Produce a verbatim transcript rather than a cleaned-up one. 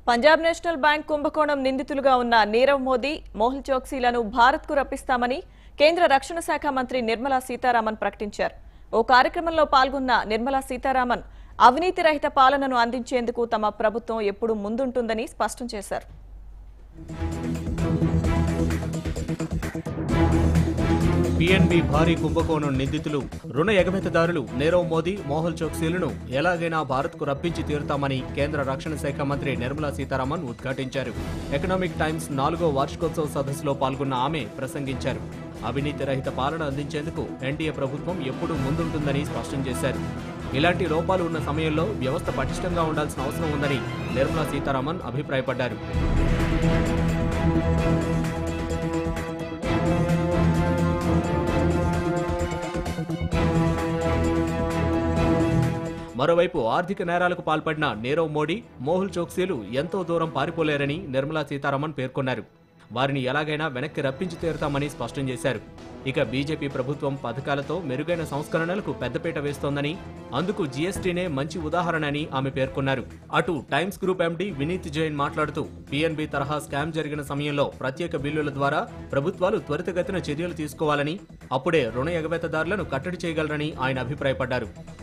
Punjab national bank కుంభకోణం నిందితులుగా ఉన్న నీరవ్ మోదీ, మోహుల్ చోక్సీలను భారత్కు రప్పిస్తామని కేంద్ర రక్షణ శాఖ మంత్రి నిర్మలా సీతారామన్ ప్రకటించారు. ఓ కార్యక్రమంలో పాల్గొన్న నిర్మలా సీతారామన్ అవినీతి రహిత పాలనను అందించేందుకు తమ ప్రభుత్వం ఎప్పుడూ ముందుంటుందని స్పష్టం చేశారు. పీఎన్బీ భారీ కుంభకోణం నిందితులు రుణ ఎగవేతదారులు నీరవ్ మోదీ, మోహుల్ చోక్సీలను ఎలాగైనా భారత్కు రప్పించి తీరుతామని కేంద్ర రక్షణ శాఖ మంత్రి నిర్మలా సీతారామన్ ఉద్ఘాటించారు. ఎకనామిక్ టైమ్స్ నాలుగో వార్షికోత్సవ సదస్సులో పాల్గొన్న ఆమె ప్రసంగించారు. అవినీతి రహిత పాలన అందించేందుకు ఎన్డీఏ ప్రభుత్వం ఎప్పుడూ ముందుంటుందని స్పష్టం చేశారు. ఇలాంటి లోపాలు ఉన్న సమయంలో వ్యవస్థ పటిష్టంగా ఉండాల్సిన అవసరం ఉందని నిర్మలా సీతారామన్ అభిప్రాయపడ్డారు. మరోవైపు ఆర్థిక నేరాలకు పాల్పడిన నీరవ్ మోడీ, మోహుల్ చోక్సీలు ఎంతో దూరం పారిపోలేరని నిర్మలా సీతారామన్ పేర్కొన్నారు. వారిని ఎలాగైనా వెనక్కి రప్పించి తీరుతామని స్పష్టం చేశారు. ఇక బీజేపీ ప్రభుత్వం పథకాలతో మెరుగైన సంస్కరణలకు పెద్దపీట వేస్తోందని, అందుకు జీఎస్టీనే మంచి ఉదాహరణ అని ఆమె పేర్కొన్నారు. అటు Times Group MD Vineet Jain మాట్లాడుతూ పీఎన్బీ తరహా స్కామ్ జరిగిన సమయంలో ప్రత్యేక బిల్లుల ద్వారా ప్రభుత్వాలు త్వరితగతిన చర్యలు తీసుకోవాలని, అప్పుడే రుణ ఎగవేతదారులను కట్టడి చేయగలరని ఆయన అభిప్రాయపడ్డారు.